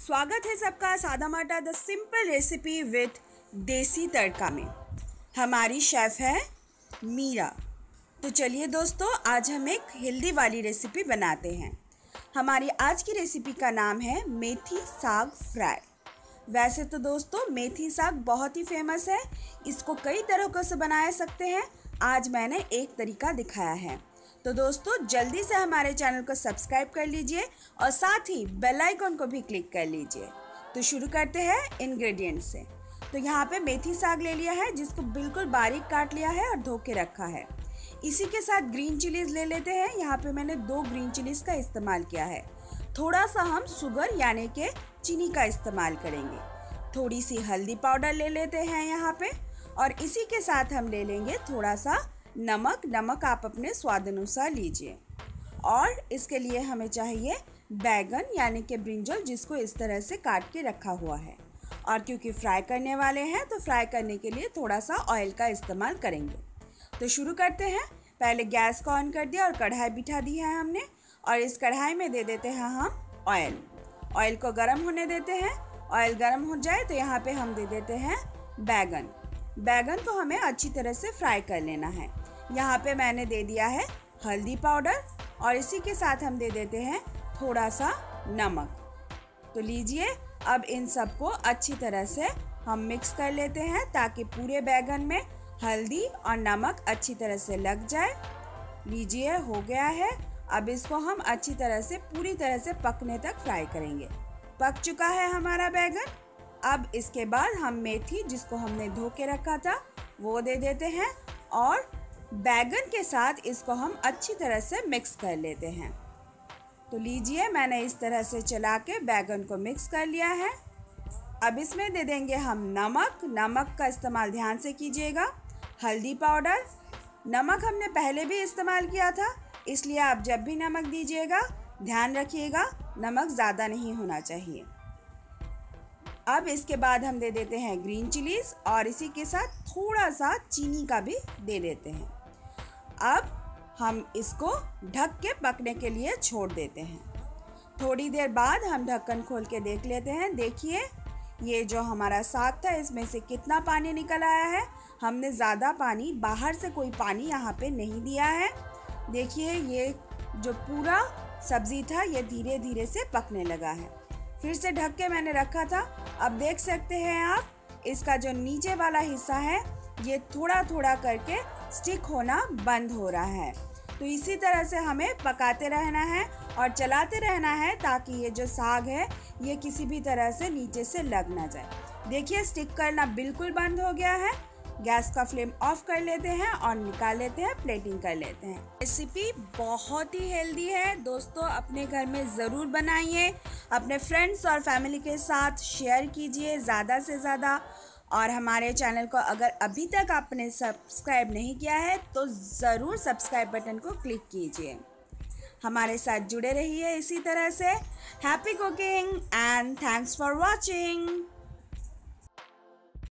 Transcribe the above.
स्वागत है सबका सादा माटा द सिंपल रेसिपी विथ देसी तड़का में। हमारी शेफ़ है मीरा। तो चलिए दोस्तों, आज हम एक हेल्दी वाली रेसिपी बनाते हैं। हमारी आज की रेसिपी का नाम है मेथी साग फ्राई। वैसे तो दोस्तों मेथी साग बहुत ही फेमस है, इसको कई तरीक़ों से बनाया सकते हैं। आज मैंने एक तरीका दिखाया है। तो दोस्तों जल्दी से हमारे चैनल को सब्सक्राइब कर लीजिए और साथ ही बेल आइकन को भी क्लिक कर लीजिए। तो शुरू करते हैं इंग्रेडिएंट्स से। तो यहाँ पे मेथी साग ले लिया है, जिसको बिल्कुल बारीक काट लिया है और धो के रखा है। इसी के साथ ग्रीन चिलीज़ ले लेते हैं। यहाँ पे मैंने 2 ग्रीन चिलीज़ का इस्तेमाल किया है। थोड़ा सा हम शुगर यानी कि चीनी का इस्तेमाल करेंगे। थोड़ी सी हल्दी पाउडर ले लेते हैं यहाँ पे, और इसी के साथ हम ले लेंगे थोड़ा सा नमक आप अपने स्वाद अनुसार लीजिए। और इसके लिए हमें चाहिए बैगन यानी कि ब्रिंजल, जिसको इस तरह से काट के रखा हुआ है। और क्योंकि फ्राई करने वाले हैं तो फ्राई करने के लिए थोड़ा सा ऑयल का इस्तेमाल करेंगे। तो शुरू करते हैं। पहले गैस को ऑन कर दिया और कढ़ाई बिठा दी है हमने, और इस कढ़ाई में दे देते हैं हम ऑयल को गर्म होने देते हैं। ऑयल गर्म हो जाए तो यहाँ पे हम दे देते हैं बैगन को हमें अच्छी तरह से फ्राई कर लेना है। यहाँ पे मैंने दे दिया है हल्दी पाउडर, और इसी के साथ हम दे देते हैं थोड़ा सा नमक। तो लीजिए, अब इन सबको अच्छी तरह से हम मिक्स कर लेते हैं ताकि पूरे बैगन में हल्दी और नमक अच्छी तरह से लग जाए। लीजिए, हो गया है। अब इसको हम अच्छी तरह से पूरी तरह से पकने तक फ्राई करेंगे। पक चुका है हमारा बैगन। अब इसके बाद हम मेथी, जिसको हमने धो के रखा था, वो दे देते हैं और बैगन के साथ इसको हम अच्छी तरह से मिक्स कर लेते हैं। तो लीजिए, मैंने इस तरह से चला के बैगन को मिक्स कर लिया है। अब इसमें दे देंगे हम नमक का इस्तेमाल ध्यान से कीजिएगा। हल्दी पाउडर, नमक हमने पहले भी इस्तेमाल किया था, इसलिए आप जब भी नमक दीजिएगा ध्यान रखिएगा नमक ज़्यादा नहीं होना चाहिए। अब इसके बाद हम दे देते हैं ग्रीन चिलीज़, और इसी के साथ थोड़ा सा चीनी का भी दे देते हैं। अब हम इसको ढक के पकने के लिए छोड़ देते हैं। थोड़ी देर बाद हम ढक्कन खोल के देख लेते हैं। देखिए, ये जो हमारा साग था इसमें से कितना पानी निकल आया है। हमने ज़्यादा पानी, बाहर से कोई पानी यहाँ पे नहीं दिया है। देखिए, ये जो पूरा सब्ज़ी था ये धीरे धीरे से पकने लगा है। फिर से ढक के मैंने रखा था। अब देख सकते हैं आप, इसका जो नीचे वाला हिस्सा है ये थोड़ा थोड़ा करके स्टिक होना बंद हो रहा है। तो इसी तरह से हमें पकाते रहना है और चलाते रहना है ताकि ये जो साग है ये किसी भी तरह से नीचे से लग ना जाए। देखिए, स्टिक करना बिल्कुल बंद हो गया है। गैस का फ्लेम ऑफ कर लेते हैं और निकाल लेते हैं, प्लेटिंग कर लेते हैं। रेसिपी बहुत ही हेल्दी है दोस्तों, अपने घर में ज़रूर बनाइए। अपने फ्रेंड्स और फैमिली के साथ शेयर कीजिए ज़्यादा से ज़्यादा। और हमारे चैनल को अगर अभी तक आपने सब्सक्राइब नहीं किया है तो ज़रूर सब्सक्राइब बटन को क्लिक कीजिए। हमारे साथ जुड़े रहिए इसी तरह से। Happy cooking and thanks for watching.